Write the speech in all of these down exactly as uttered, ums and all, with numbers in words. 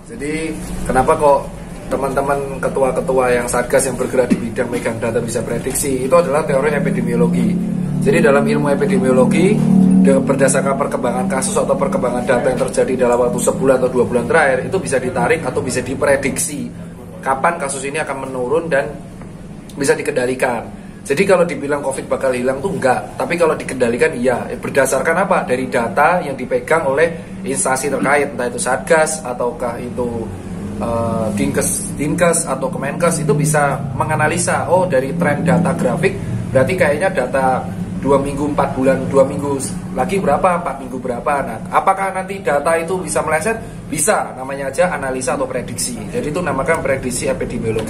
Jadi kenapa kok teman-teman ketua-ketua yang satgas yang bergerak di bidang megang data bisa prediksi? Itu adalah teori epidemiologi. Jadi dalam ilmu epidemiologi, berdasarkan perkembangan kasus atau perkembangan data yang terjadi dalam waktu sebulan atau dua bulan terakhir, itu bisa ditarik atau bisa diprediksi kapan kasus ini akan menurun dan bisa dikendalikan. Jadi kalau dibilang COVID bakal hilang tuh enggak, tapi kalau dikendalikan iya. Berdasarkan apa? Dari data yang dipegang oleh instansi terkait, entah itu Satgas ataukah itu uh, Dinkes, Dinkes atau Kemenkes, itu bisa menganalisa, oh dari tren data grafik berarti kayaknya data dua minggu, empat bulan, dua minggu lagi berapa, empat minggu berapa. Nah, apakah nanti data itu bisa meleset? Bisa, namanya aja analisa atau prediksi. Jadi itu namakan prediksi epidemiologi.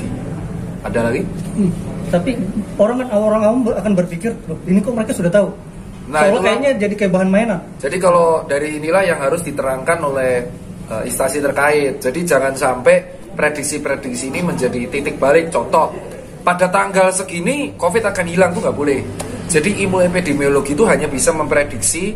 Ada lagi? Hmm. Tapi orang kan orang awam akan berpikir, loh, ini kok mereka sudah tahu. Nah, soalnya kayaknya jadi kayak bahan mainan. Jadi kalau dari inilah yang harus diterangkan oleh uh, instansi terkait. Jadi jangan sampai prediksi-prediksi ini menjadi titik balik. Contoh, pada tanggal segini COVID akan hilang tuh nggak boleh. Jadi ilmu epidemiologi itu hanya bisa memprediksi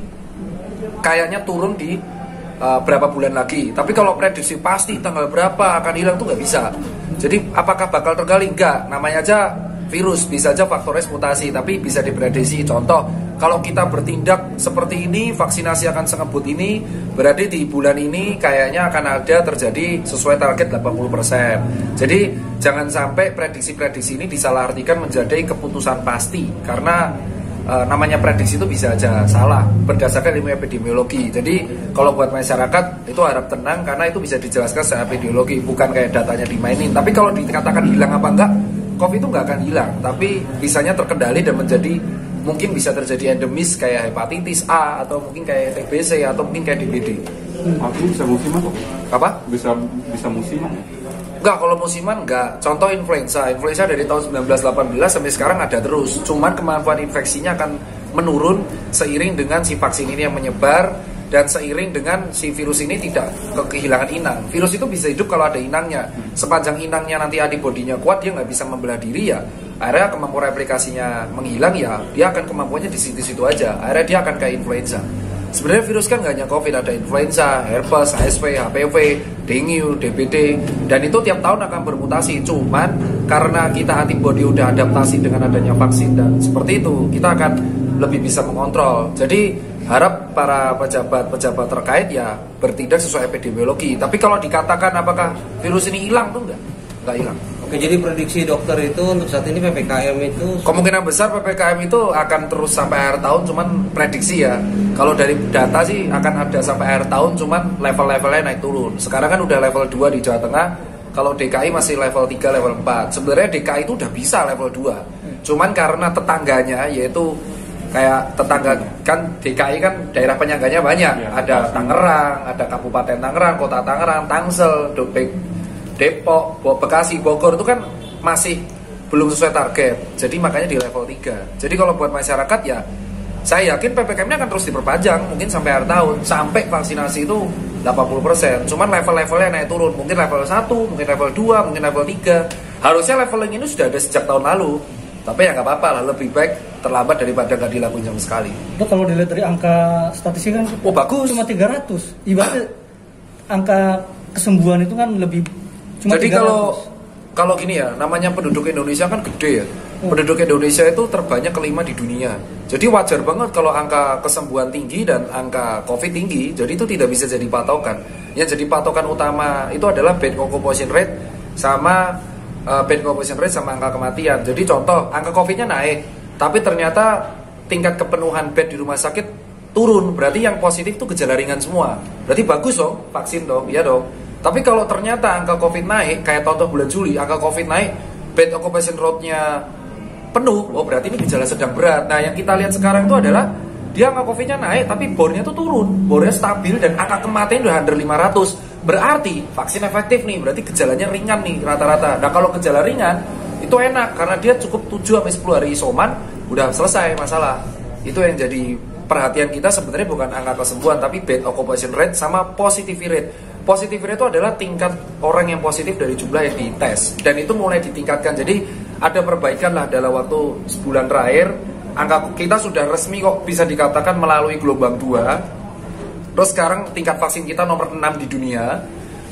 kayaknya turun di uh, berapa bulan lagi. Tapi kalau prediksi pasti tanggal berapa akan hilang tuh nggak bisa. Jadi apakah bakal tergali? Enggak. Namanya aja virus, bisa aja faktornya mutasi, tapi bisa diprediksi. Contoh, kalau kita bertindak seperti ini, vaksinasi akan sengebut ini, berarti di bulan ini kayaknya akan ada terjadi sesuai target delapan puluh persen. Jadi jangan sampai prediksi-prediksi ini disalahartikan menjadi keputusan pasti, karena e, namanya prediksi itu bisa aja salah berdasarkan ilmu epidemiologi. Jadi kalau buat masyarakat itu harap tenang, karena itu bisa dijelaskan secara epidemiologi, bukan kayak datanya dimainin. Tapi kalau dikatakan hilang apa enggak, COVID itu nggak akan hilang, tapi bisanya terkendali dan menjadi, mungkin bisa terjadi endemis kayak hepatitis A, atau mungkin kayak T B C, atau mungkin kayak D B D. Hmm. Artinya bisa musiman kok? Apa? Bisa bisa musiman? Enggak, kalau musiman enggak. Contoh influenza, influenza dari tahun seribu sembilan ratus delapan belas sampai sekarang ada terus. Cuman kemampuan infeksinya akan menurun seiring dengan si vaksin ini yang menyebar, dan seiring dengan si virus ini tidak kehilangan inang. Virus itu bisa hidup kalau ada inangnya. Sepanjang inangnya nanti antibodinya kuat, dia nggak bisa membelah diri ya, akhirnya kemampuan replikasinya menghilang ya, dia akan kemampuannya di situ-situ aja. Akhirnya dia akan kayak influenza. Sebenarnya virus kan nggak hanya COVID, ada influenza, herpes, H S V, H P V, dengue, D B D, dan itu tiap tahun akan bermutasi. Cuman karena kita antibodi udah adaptasi dengan adanya vaksin dan seperti itu, kita akan lebih bisa mengontrol. Jadi harap para pejabat-pejabat terkait ya bertindak sesuai epidemiologi. Tapi kalau dikatakan apakah virus ini hilang tuh enggak, enggak hilang. Oke, jadi prediksi dokter itu untuk saat ini P P K M itu kemungkinan besar P P K M itu akan terus sampai akhir tahun, cuman prediksi ya. Kalau dari data sih akan ada sampai akhir tahun, cuman level-levelnya naik turun. Sekarang kan udah level dua di Jawa Tengah. Kalau D K I masih level tiga, level empat. Sebenarnya D K I itu udah bisa level dua. Cuman karena tetangganya, yaitu kayak tetangga kan D K I kan daerah penyangganya banyak, ya, ada Tangerang, ada Kabupaten Tangerang, Kota Tangerang, Tangsel, Depok, Bekasi, Bogor itu kan masih belum sesuai target. Jadi makanya di level tiga. Jadi kalau buat masyarakat ya, saya yakin P P K M-nya akan terus diperpanjang mungkin sampai akhir tahun, sampai vaksinasi itu delapan puluh persen. Cuman level-levelnya naik turun, mungkin level satu, mungkin level dua, mungkin level tiga. Harusnya leveling ini sudah ada sejak tahun lalu. Tapi ya nggak apa-apa lah, lebih baik terlambat daripada nggak dilakuin sama sekali. Itu kalau dilihat dari angka statistik kan, oh bagus, cuma tiga ratus. Ibaratnya angka kesembuhan itu kan lebih cuma jadi tiga ratus. kalau kalau gini ya, namanya penduduk Indonesia kan gede ya. Hmm. Penduduk Indonesia itu terbanyak kelima di dunia. Jadi wajar banget kalau angka kesembuhan tinggi dan angka COVID tinggi. Jadi itu tidak bisa jadi patokan. Yang jadi patokan utama itu adalah bed occupation rate sama Uh, bed occupation rate sama angka kematian. Jadi contoh, angka COVID-nya naik, tapi ternyata tingkat kepenuhan bed di rumah sakit turun. Berarti yang positif itu gejala ringan semua. Berarti bagus dong, vaksin dong, iya dong. Tapi kalau ternyata angka COVID naik, kayak contoh bulan Juli, angka COVID naik, bed occupation rate-nya penuh, oh berarti ini gejala sedang berat. Nah yang kita lihat sekarang itu adalah, dia angka COVID-nya naik, tapi bornya tuh turun. Bornya stabil dan angka kematian udah under lima ratus. Berarti vaksin efektif nih, berarti gejalanya ringan nih rata-rata. Nah kalau gejala ringan itu enak karena dia cukup tujuh sampai sepuluh hari isoman udah selesai masalah. Itu yang jadi perhatian kita sebenarnya bukan angka kesembuhan, tapi bed occupation rate sama positivity rate. Positivity rate itu adalah tingkat orang yang positif dari jumlah yang dites, dan itu mulai ditingkatkan. Jadi ada perbaikan lah dalam waktu sebulan terakhir. Angka kita sudah resmi kok bisa dikatakan melalui gelombang dua. Terus sekarang tingkat vaksin kita nomor enam di dunia.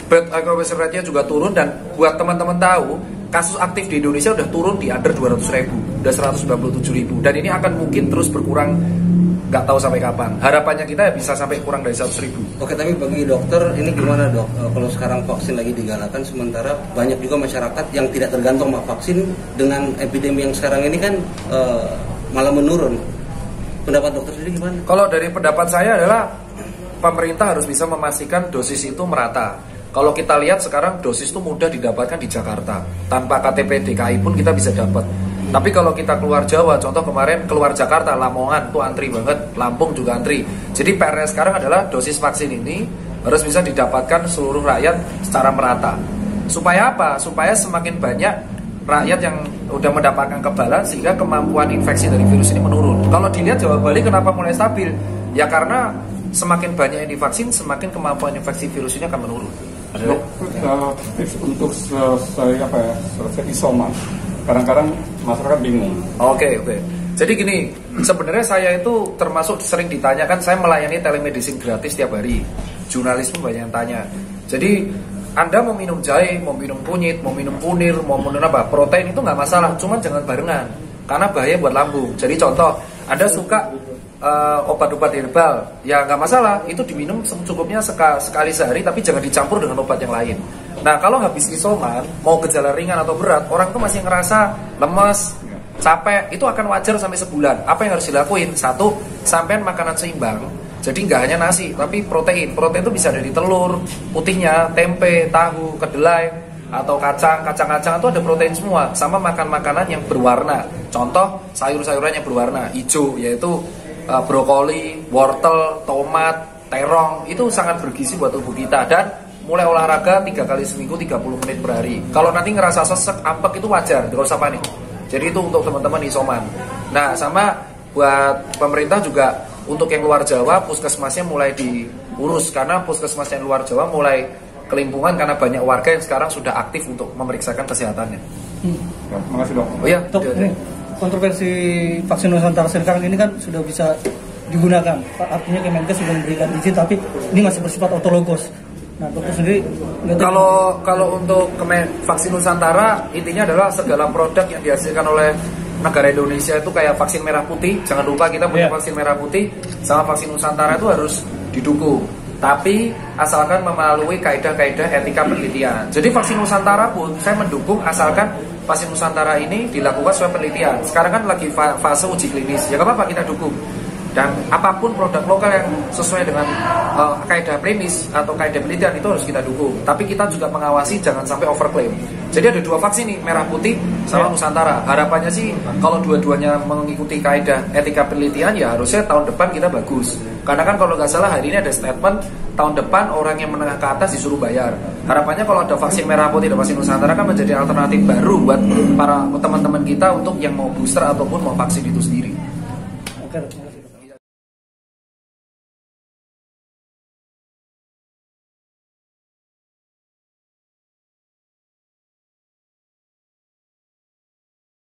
bed occupancy rate-nya juga turun, dan buat teman-teman tahu, kasus aktif di Indonesia udah turun di under dua ratus ribu, udah seratus sembilan puluh tujuh ribu, dan ini akan mungkin terus berkurang, nggak tahu sampai kapan. Harapannya kita ya bisa sampai kurang dari seratus ribu. Oke, tapi bagi dokter ini gimana dok? E, kalau sekarang vaksin lagi digalakan, sementara banyak juga masyarakat yang tidak tergantung sama vaksin, dengan epidemi yang sekarang ini kan e, malah menurun. Pendapat dokter sendiri gimana? Kalau dari pendapat saya adalah pemerintah harus bisa memastikan dosis itu merata. Kalau kita lihat sekarang dosis itu mudah didapatkan di Jakarta, tanpa K T P D K I pun kita bisa dapat. Tapi kalau kita keluar Jawa, contoh kemarin keluar Jakarta, Lamongan tuh antri banget, Lampung juga antri. Jadi P R nya sekarang adalah dosis vaksin ini harus bisa didapatkan seluruh rakyat secara merata. Supaya apa? Supaya semakin banyak rakyat yang udah mendapatkan kekebalan, sehingga kemampuan infeksi dari virus ini menurun. Kalau dilihat Jawa Bali kenapa mulai stabil? Ya karena semakin banyak yang divaksin, semakin kemampuan infeksi virus ini akan menurun. Dok, uh, tips untuk selesai apa ya, selesai isoman. Kadang-kadang masyarakat bingung. Oke, okay, oke. Okay. Jadi gini, sebenarnya saya itu termasuk sering ditanyakan, saya melayani telemedicine gratis tiap hari. Jurnalis pun banyak yang tanya. Jadi Anda mau minum jahe, mau minum kunyit, mau minum kunir, mau minum apa, protein itu nggak masalah, cuman jangan barengan, karena bahaya buat lambung. Jadi contoh, Anda suka Uh, obat-obat herbal, ya nggak masalah, itu diminum secukupnya seka, sekali sehari, tapi jangan dicampur dengan obat yang lain. Nah kalau habis isoman, mau gejala ringan atau berat, orang tuh masih ngerasa lemes, capek, itu akan wajar sampai sebulan. Apa yang harus dilakuin? Satu, sampean makanan seimbang, jadi nggak hanya nasi, tapi protein. Protein itu bisa dari telur putihnya, tempe, tahu, kedelai, atau kacang, kacang-kacang itu ada protein semua. Sama makan makanan yang berwarna, contoh sayur-sayuran yang berwarna hijau, yaitu Uh, brokoli, wortel, tomat, terong, itu sangat bergizi buat tubuh kita. Dan mulai olahraga tiga kali seminggu, tiga puluh menit per hari. Kalau nanti ngerasa sesek, apek, itu wajar, tidak usah panik. Jadi itu untuk teman-teman isoman. Nah sama buat pemerintah juga, untuk yang luar Jawa, puskesmasnya mulai diurus, karena puskesmas yang luar Jawa mulai kelimpungan karena banyak warga yang sekarang sudah aktif untuk memeriksakan kesehatannya. hmm. Ya, terima kasih dok. Oh iya, Dok, ini kontroversi vaksin Nusantara sekarang ini kan sudah bisa digunakan. Artinya Kemenkes sudah memberikan izin, tapi ini masih bersifat autologos. Nah, dokter sendiri kalau kalau untuk Kemen, vaksin Nusantara, intinya adalah segala produk yang dihasilkan oleh negara Indonesia itu kayak vaksin merah putih. Jangan lupa kita punya yeah. vaksin merah putih sama vaksin Nusantara itu harus didukung. Tapi asalkan melalui kaidah-kaidah etika penelitian. Jadi vaksin Nusantara pun saya mendukung asalkan vaksin Nusantara ini dilakukan sesuai penelitian. Sekarang kan lagi fase uji klinis, ya nggak apa-apa kita dukung. Dan apapun produk lokal yang sesuai dengan uh, kaidah klinis atau kaidah penelitian itu harus kita dukung. Tapi kita juga mengawasi jangan sampai overclaim. Jadi ada dua vaksin nih, merah putih sama Nusantara. Harapannya sih kalau dua-duanya mengikuti kaidah etika penelitian, ya harusnya tahun depan kita bagus. Karena kan kalau nggak salah hari ini ada statement tahun depan orang yang menengah ke atas disuruh bayar. Harapannya kalau ada vaksin merah putih dan vaksin Nusantara kan menjadi alternatif baru buat para teman-teman kita untuk yang mau booster ataupun mau vaksin itu sendiri. Oke.